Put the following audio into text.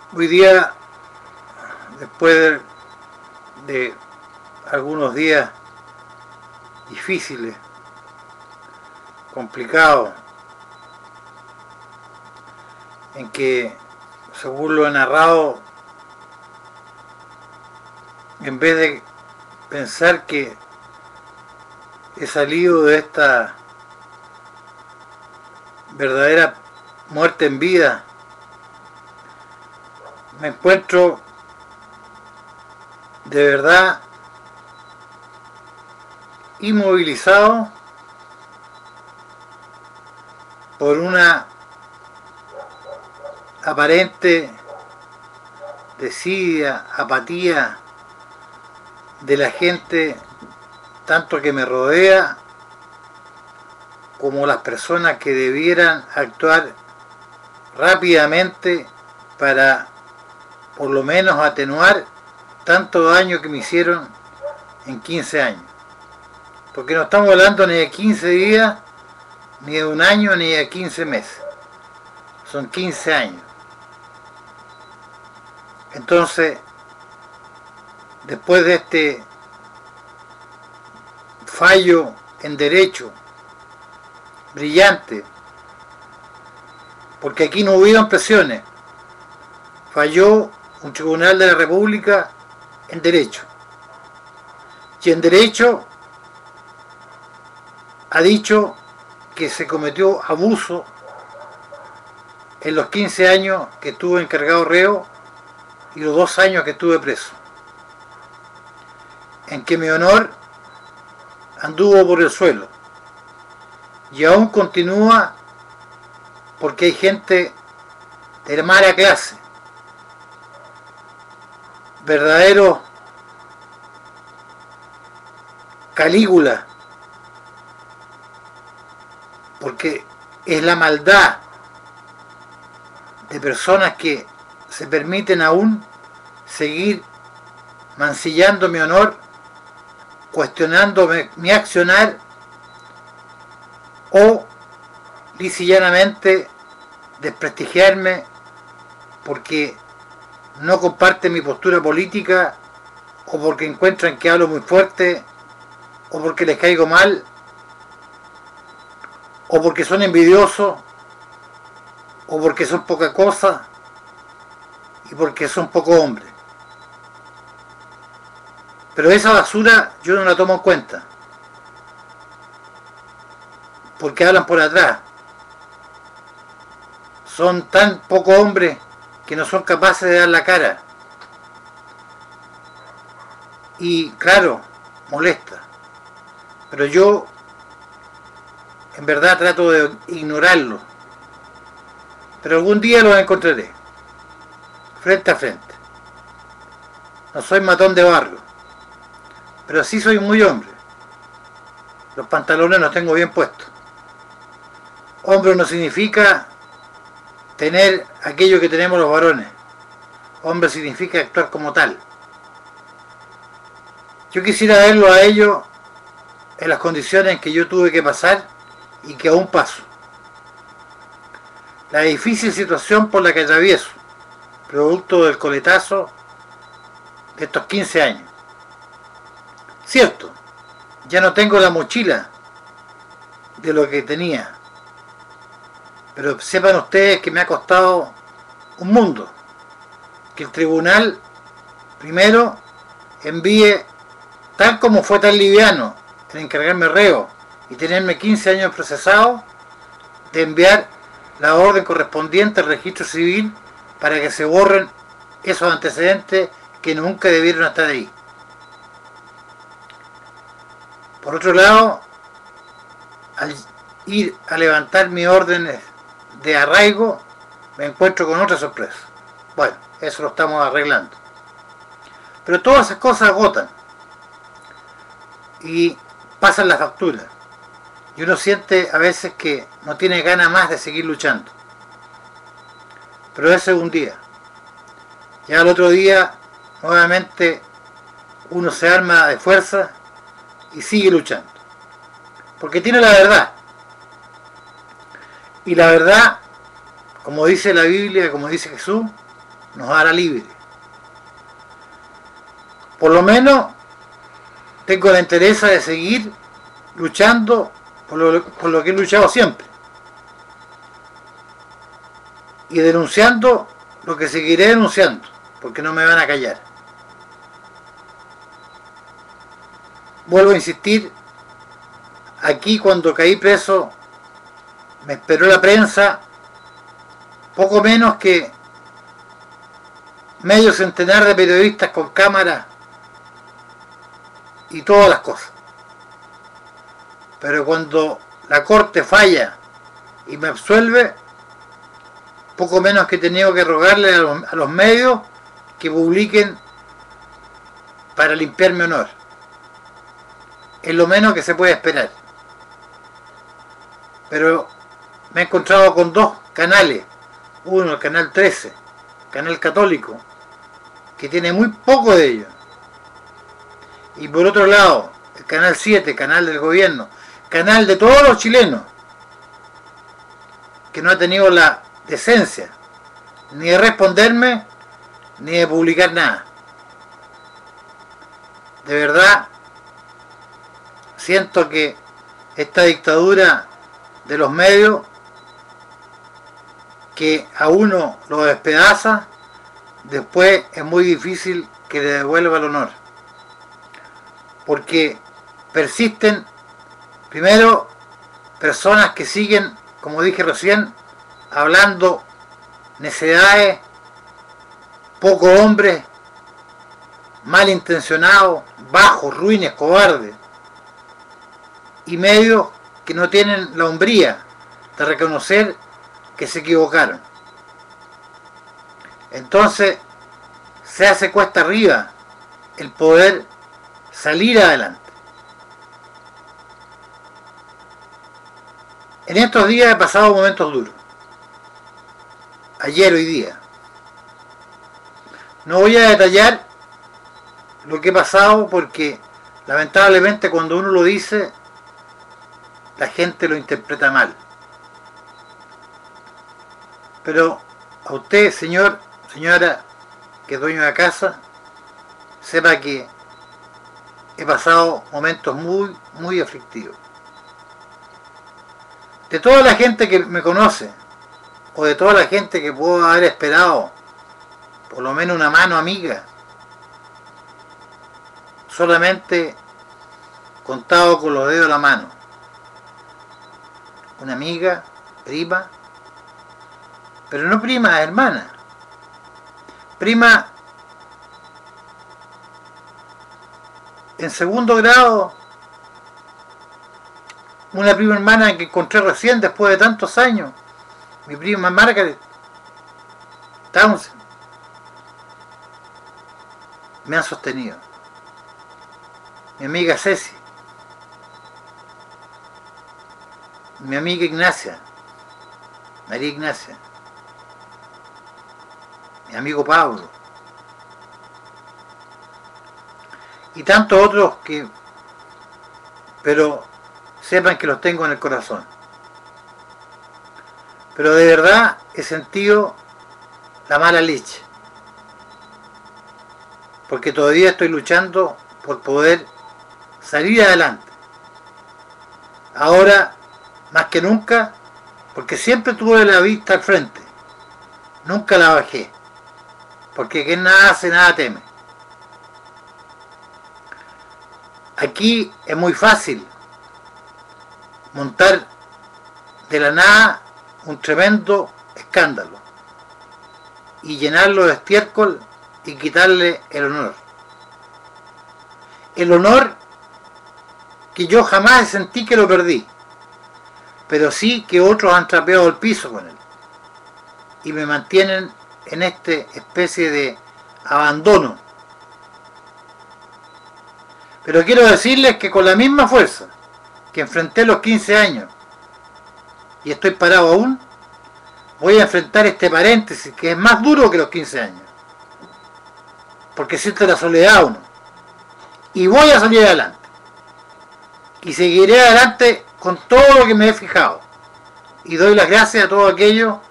Hoy día, después de algunos días difíciles, complicados, en que, según lo he narrado, en vez de pensar que he salido de esta verdadera muerte en vida, me encuentro de verdad inmovilizado por una aparente desidia, apatía de la gente, tanto que me rodea como las personas que debieran actuar rápidamente para por lo menos atenuar tanto daño que me hicieron en 15 años. Porque no estamos hablando ni de 15 días, ni de un año, ni de 15 meses. Son 15 años. Entonces, después de este fallo en derecho brillante, porque aquí no hubieron presiones, falló un tribunal de la República en derecho. Y en derecho ha dicho que se cometió abuso en los 15 años que estuve encargado reo y los 2 años que estuve preso. En que mi honor anduvo por el suelo. Y aún continúa porque hay gente de mala clase, verdaderos Calígula, porque es la maldad de personas que se permiten aún seguir mancillando mi honor, cuestionando mi accionar o lisa y llanamente desprestigiarme porque no comparten mi postura política o porque encuentran que hablo muy fuerte o porque les caigo mal o porque son envidiosos o porque son poca cosa y porque son poco hombres. Pero esa basura yo no la tomo en cuenta porque hablan por atrás. Son tan poco hombres que no son capaces de dar la cara. Y claro, molesta. Pero yo en verdad trato de ignorarlo. Pero algún día los encontraré, frente a frente. No soy matón de barrio, pero sí soy muy hombre. Los pantalones los tengo bien puestos. Hombre no significa tener aquello que tenemos los varones. Hombre significa actuar como tal. Yo quisiera verlo a ellos en las condiciones en que yo tuve que pasar y que aún paso. La difícil situación por la que atravieso, producto del coletazo de estos 15 años. Cierto, ya no tengo la mochila de lo que tenía, pero sepan ustedes que me ha costado un mundo. Que el tribunal primero envíe, tal como fue tan liviano en encargarme reo y tenerme 15 años procesado, de enviar la orden correspondiente al registro civil para que se borren esos antecedentes que nunca debieron estar ahí. Por otro lado, al ir a levantar mis órdenes de arraigo, me encuentro con otra sorpresa. Bueno, eso lo estamos arreglando. Pero todas esas cosas agotan y pasan la factura. Y uno siente a veces que no tiene ganas más de seguir luchando. Pero ese es un día. Ya al otro día, nuevamente, uno se arma de fuerza y sigue luchando. Porque tiene la verdad. Y la verdad, como dice la Biblia, como dice Jesús, nos hará libre. Por lo menos tengo la interés de seguir luchando por lo que he luchado siempre y denunciando lo que seguiré denunciando, porque no me van a callar. Vuelvo a insistir, aquí cuando caí preso me esperó la prensa poco menos que medio centenar de periodistas con cámaras y todas las cosas. Pero cuando la corte falla y me absuelve, poco menos que he tenido que rogarle a los medios que publiquen para limpiar mi honor. Es lo menos que se puede esperar. Pero me he encontrado con dos canales. Uno, el canal 13, canal católico, que tiene muy poco de ello. Y por otro lado, el canal 7, canal del gobierno, canal de todos los chilenos, que no ha tenido la decencia ni de responderme ni de publicar nada. De verdad siento que esta dictadura de los medios, que a uno lo despedaza, después es muy difícil que le devuelva el honor, porque persisten primero personas que siguen, como dije recién, hablando necedades, poco hombres, malintencionados, bajos, ruines, cobardes, y medios que no tienen la hombría de reconocer que se equivocaron. Entonces se hace cuesta arriba el poder salir adelante. En estos días he pasado momentos duros. Ayer, hoy día. No voy a detallar lo que he pasado porque lamentablemente cuando uno lo dice, la gente lo interpreta mal. Pero a usted, señor, señora, que es dueño de casa, sepa que he pasado momentos muy, muy aflictivos. De toda la gente que me conoce, o de toda la gente que puedo haber esperado, por lo menos una mano amiga, solamente contado con los dedos de la mano. Una amiga, prima, pero no prima, hermana. Prima en segundo grado, una prima hermana que encontré recién después de tantos años, mi prima Margaret Townsend, me han sostenido. Mi amiga Ceci, mi amiga Ignacia, María Ignacia, mi amigo Pablo, y tantos otros que, pero sepan que los tengo en el corazón. Pero de verdad he sentido la mala leche, porque todavía estoy luchando por poder salir adelante. Ahora, más que nunca, porque siempre tuve la vista al frente, nunca la bajé, porque quien nada hace, nada teme. Aquí es muy fácil montar de la nada un tremendo escándalo y llenarlo de estiércol y quitarle el honor. El honor que yo jamás sentí que lo perdí, pero sí que otros han trapeado el piso con él y me mantienen en esta especie de abandono. Pero quiero decirles que con la misma fuerza que enfrenté los 15 años y estoy parado aún, voy a enfrentar este paréntesis que es más duro que los 15 años, porque siento la soledad uno, y voy a salir adelante y seguiré adelante con todo lo que me he fijado, y doy las gracias a todos aquellos